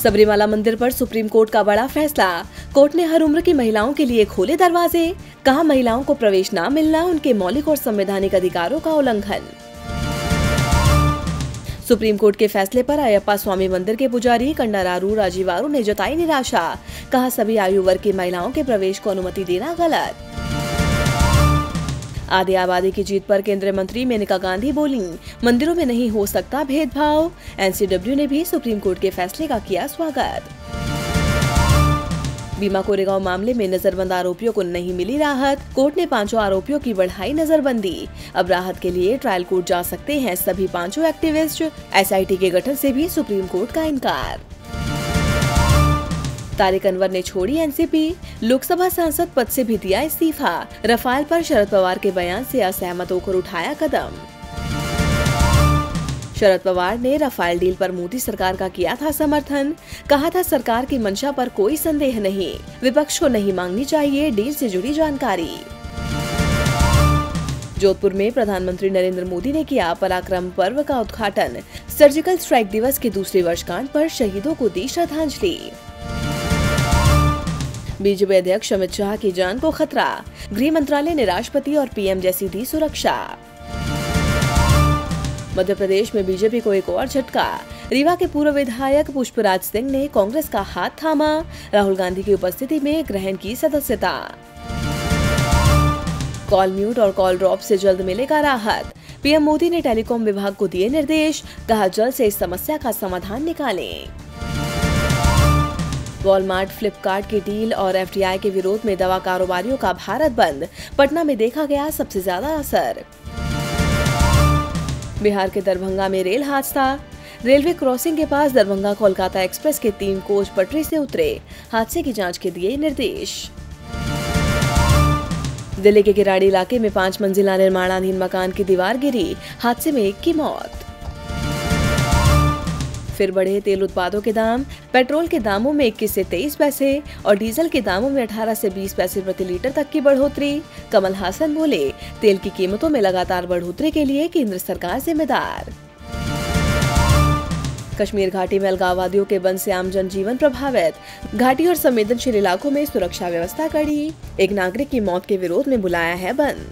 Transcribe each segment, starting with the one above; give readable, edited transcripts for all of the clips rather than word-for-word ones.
सबरीमाला मंदिर पर supreme court का बड़ा फैसला। कोर्ट ने हर उम्र की महिलाओं के लिए खोले दरवाजे। कहा, महिलाओं को प्रवेश न मिलना उनके मौलिक और संवैधानिक अधिकारों का उल्लंघन। सुप्रीम कोर्ट के फैसले पर अयप्पा स्वामी मंदिर के पुजारी कंडारारू राजीवारू ने जताई निराशा। कहा, सभी आयु वर्ग की महिलाओं के प्रवेश को अनुमति देना गलत। आधी आबादी की जीत पर केंद्रीय मंत्री मेनका गांधी बोली, मंदिरों में नहीं हो सकता भेदभाव। एनसीडब्ल्यू ने भी सुप्रीम कोर्ट के फैसले का किया स्वागत। भीमा कोरेगांव मामले में नजरबंद आरोपियों को नहीं मिली राहत। कोर्ट ने 5 आरोपियों की बढ़ाई नजरबंदी। अब राहत के लिए ट्रायल कोर्ट जा सकते हैं सभी 5 एक्टिविस्ट। एसआईटी के गठन से भी सुप्रीम कोर्ट का इनकार। तारिक अनवर ने छोड़ी एनसीपी। लोकसभा सांसद पद से भी दिया इस्तीफा। रफाल पर शरद पवार के बयान से असहमत होकर उठाया कदम। शरद पवार ने रफाल डील पर मोदी सरकार का किया था समर्थन। कहा था, सरकार की मंशा पर कोई संदेह नहीं, विपक्ष को नहीं मांगनी चाहिए डील से जुड़ी जानकारी। जोधपुर में प्रधानमंत्री नरेंद्र मोदी ने किया पराक्रम पर्व का उद्घाटन। सर्जिकल स्ट्राइक दिवस की दूसरी वर्षगांठ पर शहीदों को दी श्रद्धांजलि। बीजेपी अध्यक्ष अमित शाह की जान को खतरा। गृह मंत्रालय ने राष्ट्रपति और पीएम जैसी दी सुरक्षा। मध्य प्रदेश में बीजेपी को एक और झटका। रीवा के पूर्व विधायक पुष्पराज सिंह ने कांग्रेस का हाथ थामा। राहुल गांधी की उपस्थिति में ग्रहण की सदस्यता। कॉल म्यूट और कॉल ड्रॉप से जल्द मिलेगा राहत। पीएम मोदी ने टेलीकॉम विभाग को दिए निर्देश। कहा, जल्द से इस समस्या का समाधान निकालें। वॉलमार्ट, फ्लिपकार्ट की डील और एफडीआई के विरोध में दवा कारोबारियों का भारत बंद। पटना में देखा गया सबसे ज्यादा असर। बिहार के दरभंगा में रेल हादसा। रेलवे क्रॉसिंग के पास दरभंगा कोलकाता एक्सप्रेस के 3 कोच पटरी से उतरे। हादसे की जांच के दिए निर्देश। दिल्ली के किराड़ी इलाके में 5 मंजिला निर्माणाधीन मकान की दीवार गिरी। हादसे में 1 की मौत। फिर बढ़े तेल उत्पादों के दाम। पेट्रोल के दामों में 21 से 23 पैसे और डीजल के दामों में 18 से 20 पैसे प्रति लीटर तक की बढ़ोतरी। कमल हासन बोले, तेल की कीमतों में लगातार बढ़ोतरी के लिए केंद्र सरकार जिम्मेदार। कश्मीर घाटी में अलगाववादियों के बंद से आम जनजीवन प्रभावित। घाटी और संवेदनशील इलाकों में सुरक्षा व्यवस्था कड़ी। एक नागरिक की मौत के विरोध में बुलाया है बंद।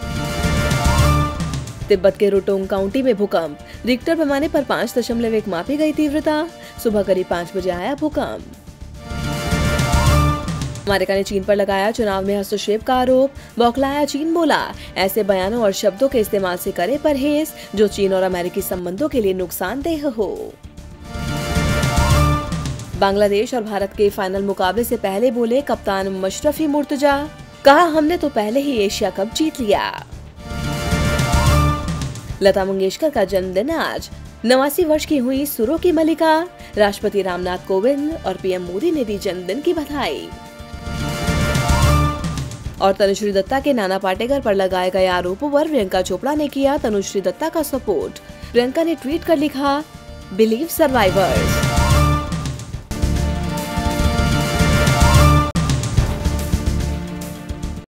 तिब्बत के रुटोंग काउंटी में भूकंप। रिक्टर पैमाने पर 5.1 मापी गई तीव्रता। सुबह करीब 5 बजे आया भूकंप। अमेरिका ने चीन पर लगाया चुनाव में हस्तक्षेप का आरोप। बौखलाया चीन, बोला, ऐसे बयानों और शब्दों के इस्तेमाल से करे परहेज जो चीन और अमेरिकी संबंधों के लिए नुकसानदेह हो। बांग्लादेश और भारत के फाइनल मुकाबले से पहले बोले कप्तान मशरफी मुर्तजा। कहा, हमने तो पहले ही एशिया कप जीत लिया। लता मंगेशकर का जन्मदिन आज। 89 वर्ष की हुई सुरों की मलिका। राष्ट्रपति रामनाथ कोविंद और पीएम मोदी ने दी जन्मदिन की बधाई। और तनुश्री दत्ता के नाना पाटेकर पर लगाए गए आरोपों पर प्रियंका चोपड़ा ने किया तनुश्री दत्ता का सपोर्ट। प्रियंका ने ट्वीट कर लिखा, बिलीव सर्वाइवर्स।